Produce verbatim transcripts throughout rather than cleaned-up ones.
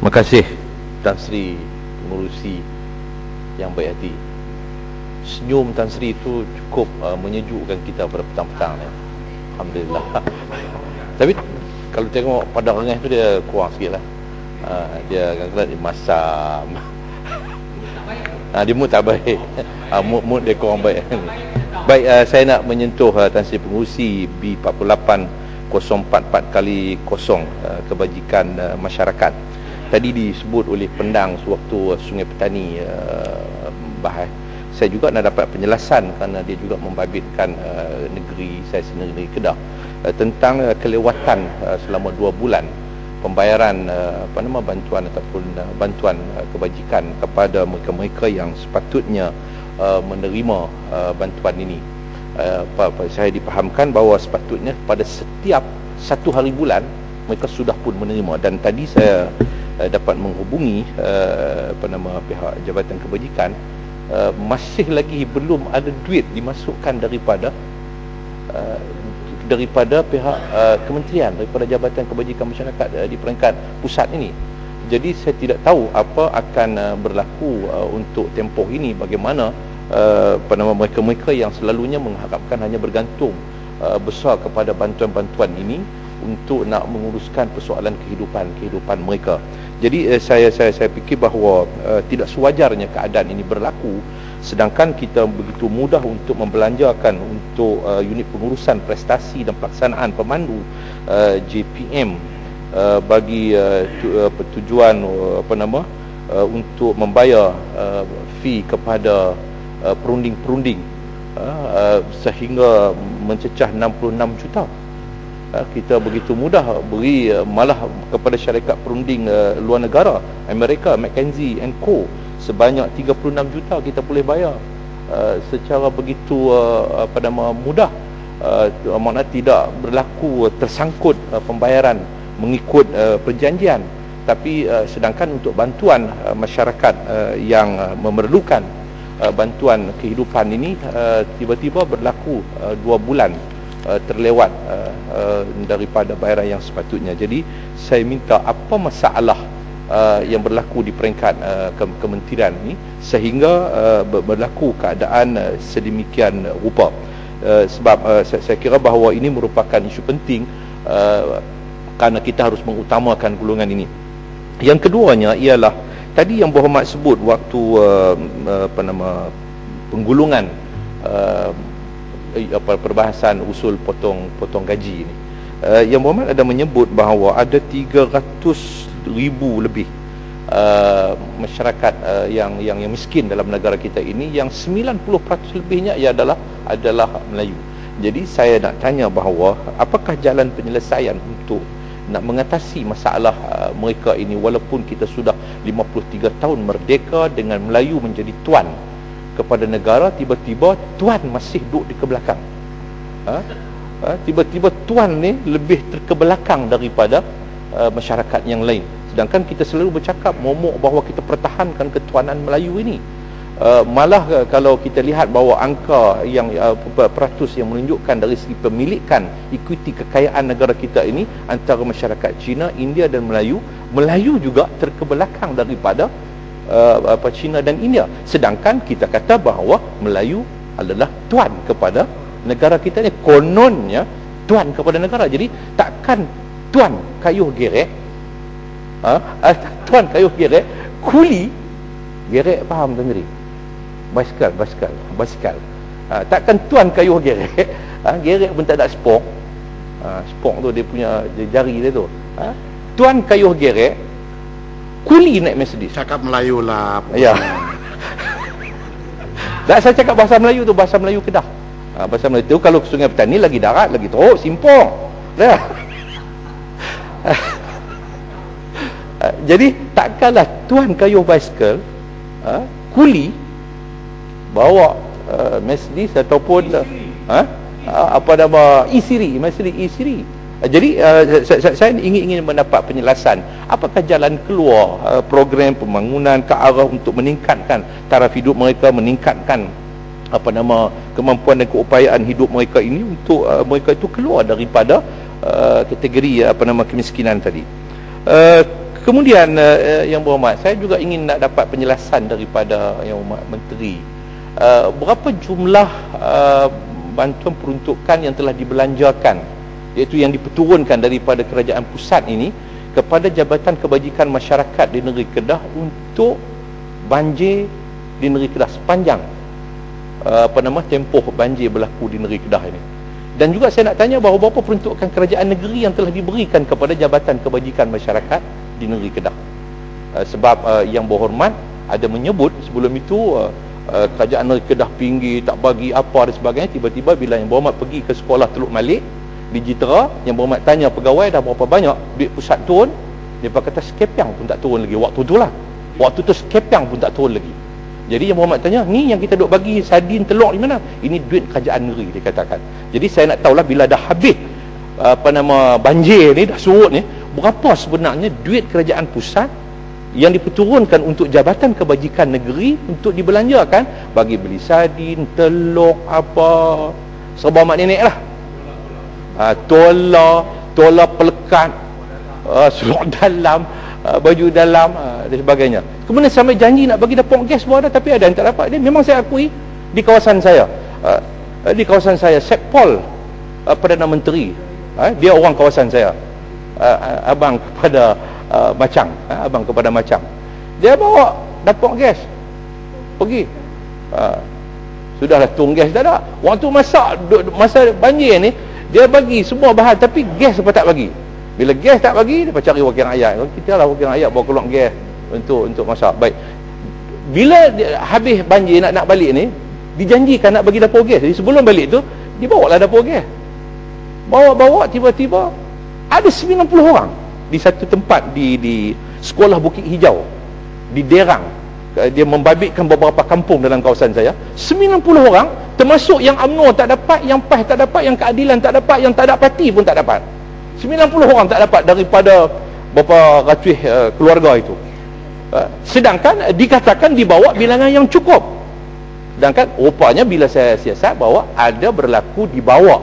Terima kasih Tan Sri Pengurusi yang baik hati. Senyum Tan Sri itu cukup uh, menyejukkan kita pada petang-petang ya. Alhamdulillah. Tapi kalau tengok pada orang itu dia kurang sikit lah. uh, Dia kadang-kadang dia masam. uh, Dia mood tak baik. uh, mood, mood dia kurang baik. Baik, uh, saya nak menyentuh uh, Tan Sri Pengurusi B empat lapan kosong empat empat kali kosong uh, kebajikan uh, masyarakat. Tadi disebut oleh pendang sewaktu uh, Sungai Petani uh, bahas. Saya juga nak dapat penjelasan kerana dia juga membabitkan uh, negeri saya sendiri, negeri Kedah, uh, tentang uh, kelewatan uh, selama dua bulan pembayaran uh, apa nama bantuan ataupun uh, bantuan uh, kebajikan kepada mereka-mereka yang sepatutnya uh, menerima uh, bantuan ini. Uh, apa, apa, saya dipahamkan bahawa sepatutnya pada setiap satu hari bulan mereka sudah pun menerima, dan tadi saya uh, dapat menghubungi uh, apa nama pihak Jabatan Kebajikan. Uh, masih lagi belum ada duit dimasukkan daripada uh, daripada pihak uh, kementerian, daripada Jabatan Kebajikan Masyarakat uh, di peringkat pusat ini. Jadi saya tidak tahu apa akan uh, berlaku uh, untuk tempoh ini, bagaimana uh, apa nama mereka-mereka yang selalunya mengharapkan hanya bergantung uh, besar kepada bantuan-bantuan ini untuk nak menguruskan persoalan kehidupan kehidupan mereka. Jadi eh, saya saya saya fikir bahawa eh, tidak sewajarnya keadaan ini berlaku sedangkan kita begitu mudah untuk membelanjakan untuk eh, unit pengurusan prestasi dan pelaksanaan pemandu eh, J P M eh, bagi eh, tu, eh, tujuan eh, apa nama eh, untuk membayar eh, fee kepada eh, perunding-perunding eh, sehingga mencecah enam puluh enam juta. Kita begitu mudah beri malah kepada syarikat perunding uh, luar negara, Amerika, McKinsey and Co, sebanyak tiga puluh enam juta kita boleh bayar uh, secara begitu uh, apa nama mudah, uh, makna tidak berlaku tersangkut uh, pembayaran mengikut uh, perjanjian. Tapi uh, sedangkan untuk bantuan uh, masyarakat uh, yang uh, memerlukan uh, bantuan kehidupan ini uh, tiba-tiba berlaku uh, dua bulan Uh, terlewat uh, uh, daripada bayaran yang sepatutnya. Jadi saya minta apa masalah uh, yang berlaku di peringkat uh, ke kementerian ini sehingga uh, berlaku keadaan uh, sedemikian rupa. Uh, sebab uh, saya, saya kira bahawa ini merupakan isu penting uh, kerana kita harus mengutamakan golongan ini. Yang keduanya ialah tadi yang berhormat sebut waktu uh, uh, apa nama penggulungan uh, apa perbahasan usul potong potong gaji ini. Uh, yang berhormat ada menyebut bahawa ada tiga ratus ribu lebih uh, masyarakat uh, yang yang yang miskin dalam negara kita ini, yang sembilan puluh peratus lebihnya ia adalah adalah Melayu. Jadi saya nak tanya bahawa apakah jalan penyelesaian untuk nak mengatasi masalah uh, mereka ini, walaupun kita sudah lima puluh tiga tahun merdeka dengan Melayu menjadi tuan kepada negara, tiba-tiba tuan masih duduk di kebelakang. Ha? Ha? Tiba-tiba tuan ni lebih terkebelakang daripada uh, masyarakat yang lain. Sedangkan kita selalu bercakap momok bahawa kita pertahankan ketuanan Melayu ini. Uh, malah uh, kalau kita lihat bahawa angka yang uh, peratus yang menunjukkan dari segi pemilikan ikuti kekayaan negara kita ini antara masyarakat Cina, India dan Melayu, Melayu juga terkebelakang daripada Uh, apa China dan India. Sedangkan kita kata bahawa Melayu adalah tuan kepada negara kita ni, kononnya tuan kepada negara. Jadi takkan tuan kayuh gerek, ha? uh, tuan kayuh gerek, kuli gerek, faham sendiri, basikal basikal basikal uh, takkan tuan kayuh gerek, uh, gerek pun tak ada spok, uh, spok tu dia punya jari dia tu, uh, tuan kayuh gerek, kuli naik Mercedes. Cakap Melayu lah. Ya. Tak, saya cakap bahasa Melayu tu, bahasa Melayu Kedah. Ha, bahasa Melayu tu kalau Sungai Petani lagi darat, lagi teruk, simpong. Dah. Jadi takkanlah tuan kayuh basikal, ha, kuli bawa uh, Mercedes ataupun ha, apa nama e-Siri, Mercedes e-Siri. Jadi uh, saya, saya ingin ingin mendapat penjelasan apakah jalan keluar uh, program pembangunan ke arah untuk meningkatkan taraf hidup mereka, meningkatkan apa nama kemampuan dan keupayaan hidup mereka ini untuk uh, mereka itu keluar daripada uh, kategori apa nama kemiskinan tadi. Uh, kemudian uh, Yang Berhormat, saya juga ingin nak dapat penjelasan daripada Yang Berhormat Menteri, uh, berapa jumlah uh, bantuan peruntukan yang telah dibelanjakan, iaitu yang diperturunkan daripada kerajaan pusat ini kepada Jabatan Kebajikan Masyarakat di negeri Kedah untuk banjir di negeri Kedah sepanjang uh, apa nama tempoh banjir berlaku di negeri Kedah ini. Dan juga saya nak tanya bahawa berapa peruntukan kerajaan negeri yang telah diberikan kepada Jabatan Kebajikan Masyarakat di negeri Kedah. Uh, sebab uh, Yang Berhormat ada menyebut sebelum itu uh, uh, kerajaan negeri Kedah pinggir, tak bagi apa dan sebagainya. Tiba-tiba bila Yang Berhormat pergi ke sekolah Teluk Malik di Jitera, Yang Berhormat tanya pegawai dah berapa banyak duit pusat turun, dia kata sekepiang pun tak turun lagi. Waktu tu lah, waktu tu sekepiang pun tak turun lagi. Jadi Yang Berhormat tanya, ni yang kita duk bagi sardin telur di mana? Ini duit kerajaan negeri, dia katakan. Jadi saya nak tahulah bila dah habis apa nama banjir ni, dah surut ni, berapa sebenarnya duit kerajaan pusat yang diperturunkan untuk Jabatan Kebajikan Negeri untuk dibelanjakan bagi beli sardin, telur, apa serba mak nenek lah, ha, tola, tola pelekat, uh, seluar dalam, uh, baju dalam, uh, dan sebagainya. Kemudian sampai janji nak bagi dapur gas pun ada, tapi ada yang tak dapat. Dia memang saya akui di kawasan saya, uh, di kawasan saya, Sekpol uh, Perdana Menteri, uh, dia orang kawasan saya, uh, abang kepada uh, Macang, uh, abang kepada Macang, dia bawa dapur gas pergi, uh, sudahlah tung gas tak ada. Waktu masak, masa banjir ni, dia bagi semua bahan, tapi gas apa tak bagi. Bila gas tak bagi, dia cari wakil rakyat. Kita lah wakil rakyat bawa keluar gas untuk untuk masak. Baik, bila dia, habis banjir nak nak balik ni, dijanjikan nak bagi dapur gas. Jadi sebelum balik tu, dia bawa lah dapur gas. Bawa-bawa, tiba-tiba ada sembilan puluh orang di satu tempat di di Sekolah Bukit Hijau di Derang. Dia membabitkan beberapa kampung dalam kawasan saya. sembilan puluh orang, termasuk yang U M N O tak dapat, yang P A S tak dapat, yang Keadilan tak dapat, yang tak ada parti pun tak dapat. sembilan puluh orang tak dapat daripada beberapa ratus uh, keluarga itu. Uh, sedangkan dikatakan dibawa bilangan yang cukup. Sedangkan rupanya bila saya siasat bahawa ada berlaku dibawa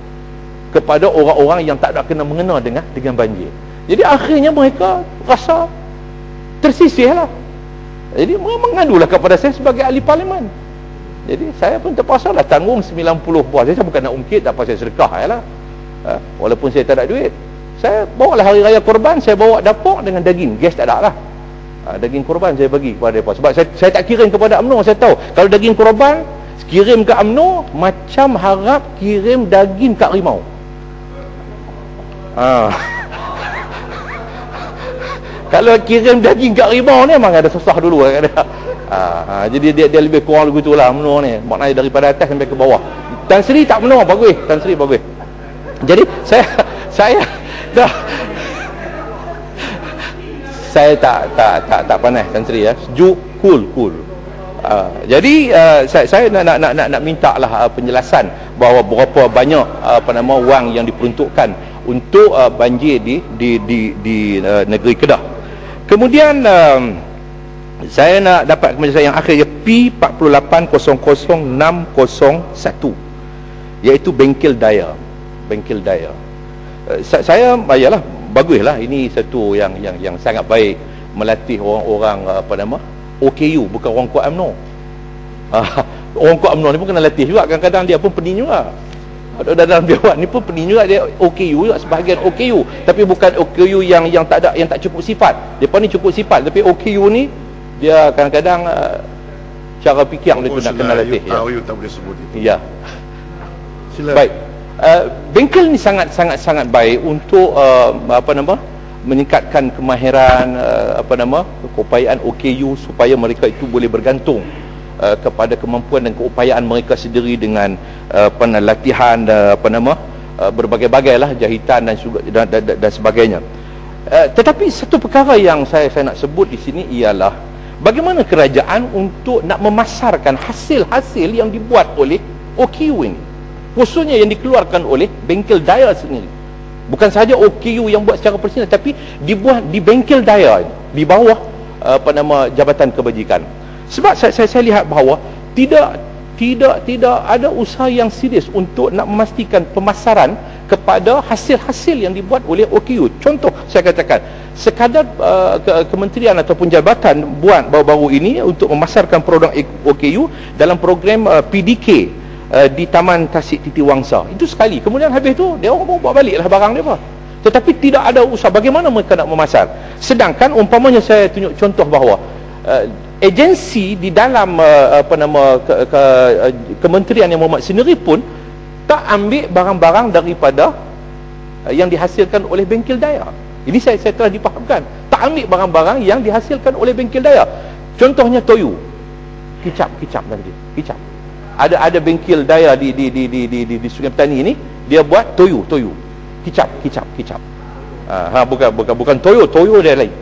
kepada orang-orang yang tak ada kena mengena dengan dengan banjir. Jadi akhirnya mereka rasa tersisih lah. Jadi mereka mengadulah kepada saya sebagai ahli parlimen. Jadi saya pun terpaksa lah tanggung sembilan puluh buah. Saya bukan nak ungkit, tak apa, saya sedekah je lah. Ha, walaupun saya tak ada duit, saya bawa lah hari raya korban, saya bawa dapur dengan daging, gas tak ada lah. Ha, daging korban saya bagi kepada mereka. Sebab saya, saya tak kirim kepada U M N O. Saya tahu kalau daging korban kirim ke U M N O, macam harap kirim daging kat rimau. Ha. Kalau kirim daging kat rimau ni memang ada susah dulu kan. Ha, ha, jadi dia, dia lebih kurang begitu lah U M N O ni. Maknanya daripada atas sampai ke bawah. Tan Sri tak U M N O, bagus. Tan Sri bagus. Jadi saya saya dah saya tak tak tak tak panas Tan Sri ya. Sejuk, cool, cool. Uh, jadi uh, saya saya nak nak nak nak, nak mintalah uh, penjelasan bahawa berapa banyak uh, apa nama wang yang diperuntukkan untuk uh, banjir di di di di uh, negeri Kedah. Kemudian um, saya nak dapat penjelasan yang akhir, P empat lapan kosong kosong enam kosong satu, iaitu bengkel daya. Bengkel daya. Uh, saya ayalah baguslah, ini satu yang yang yang sangat baik, melatih orang-orang uh, apa nama O K U, bukan orang kuat U M N O. Uh, orang kuat U M N O ni pun kena latih juga, kadang-kadang dia pun pening juga. Dalam biawak ni pun pening juga, dia O K U juga, sebahagian O K U, tapi bukan O K U yang yang tak ada, yang tak cukup sifat. Depa ni cukup sifat, tapi O K U ni dia kadang-kadang uh, cara fikir dia tu nak kena latih ya. Tahu tak boleh sebut itu. Ya. Sila. Baik. Uh, bengkel ni sangat sangat sangat baik untuk uh, apa nama meningkatkan kemahiran uh, apa nama keupayaan O K U supaya mereka itu boleh bergantung uh, kepada kemampuan dan keupayaan mereka sendiri dengan uh, apa latihan uh, apa nama uh, berbagai-bagai lah jahitan dan, dan, dan, dan sebagainya. Uh, tetapi satu perkara yang saya saya nak sebut di sini ialah bagaimana kerajaan untuk nak memasarkan hasil-hasil yang dibuat oleh O K U ini, khususnya yang dikeluarkan oleh bengkel daya sendiri. Bukan sahaja O K U yang buat secara personal, tapi dibuat di bengkel daya di bawah apa nama Jabatan Kebajikan. Sebab saya, saya, saya lihat bahawa tidak tidak tidak ada usaha yang serius untuk nak memastikan pemasaran kepada hasil-hasil yang dibuat oleh O K U. Contoh saya katakan, sekadar uh, ke kementerian ataupun jabatan buat baru-baru ini untuk memasarkan produk O K U dalam program uh, P D K uh, di Taman Tasik Titi Wangsa. Itu sekali. Kemudian habis tu dia orang bawa baliklah barang dia apa. Tetapi tidak ada usaha bagaimana mereka nak memasar. Sedangkan umpamanya saya tunjuk contoh bahawa uh, agensi di dalam uh, apa nama ke, ke, uh, kementerian yang Muhammad sendiri pun tak ambil barang-barang daripada uh, yang dihasilkan oleh bengkel daya. Ini saya, saya telah dipahamkan. Tak ambil barang-barang yang dihasilkan oleh bengkel daya. Contohnya toyu. Kicap, kicap tadi. Kicap. Ada ada bengkel daya di di di di di di, di Sungai Petani ini, dia buat toyu, toyu. Kicap, kicap, kicap. Uh, ha bukan bukan bukan toyo, toyo dia lain.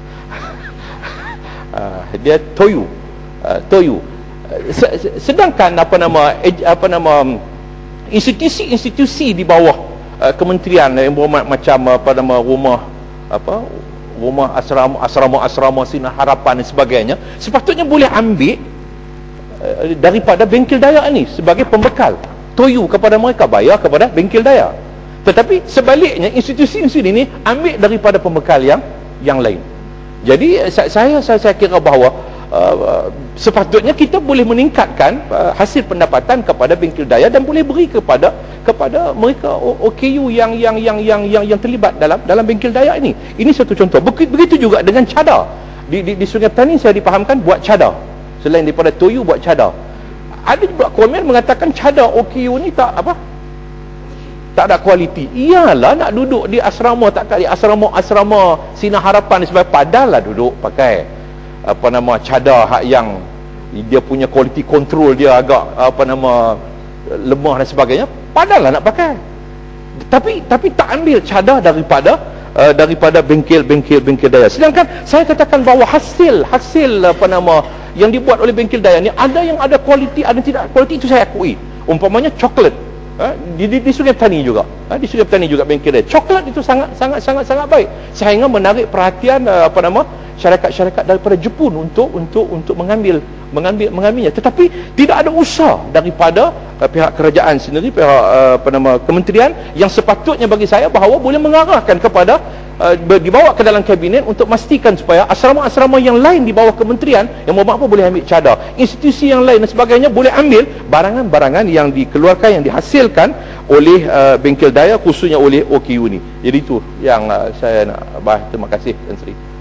uh, dia toyu. Uh, toyu. Uh, sedangkan apa nama apa nama institusi-institusi di bawah uh, kementerian yang berhormat macam apa nama rumah apa rumah asrama asrama asrama Sinar Harapan dan sebagainya, sepatutnya boleh ambil uh, daripada bengkel daya ni sebagai pembekal toyu kepada mereka, bayar kepada bengkel daya. Tetapi sebaliknya institusi-institusi ini ambil daripada pembekal yang yang lain. Jadi saya saya saya kira bahawa uh, sepatutnya kita boleh meningkatkan uh, hasil pendapatan kepada bengkel daya dan boleh beri kepada kepada mereka O K U yang yang yang yang yang yang terlibat dalam dalam bengkel daya ini. Ini satu contoh. Begitu juga dengan cadar. Di di, di Sungai Petani saya dipahamkan buat cadar. Selain daripada toyu buat cadar. Ada juga komen mengatakan cadar O K U ni tak apa? Tak ada kualiti. Iyalah, nak duduk di asrama tak kali asrama-asrama Sinar Harapan ni sebab padahlah duduk pakai apa nama cadar hak yang dia punya quality control dia agak apa nama lemah dan sebagainya, padahlah nak pakai. Tapi tapi tak ambil cadar daripada uh, daripada bengkel-bengkel bengkel daya. Sedangkan saya katakan bahawa hasil hasil apa nama yang dibuat oleh bengkel daya ni ada yang ada kualiti, ada yang tidak kualiti, itu saya akui. Umpamanya coklat. Ha, di, di, di Sungai Petani juga, ha, di Sungai Petani juga bengkel dia. Coklat itu sangat sangat sangat sangat baik, sehingga menarik perhatian uh, apa nama syarikat-syarikat daripada Jepun untuk untuk untuk mengambil mengambil mengambilnya. Tetapi tidak ada usaha daripada uh, pihak kerajaan sendiri, pihak uh, apa nama kementerian yang sepatutnya bagi saya bahawa boleh mengarahkan kepada uh, dibawa ke dalam kabinet untuk memastikan supaya asrama-asrama yang lain di bawah kementerian yang mau apa boleh ambil cadar, institusi yang lain dan sebagainya boleh ambil barangan-barangan yang dikeluarkan, yang dihasilkan oleh uh, bengkel daya, khususnya oleh O K U ni. Jadi itu yang uh, saya nak bahas. Terima kasih Tan Sri.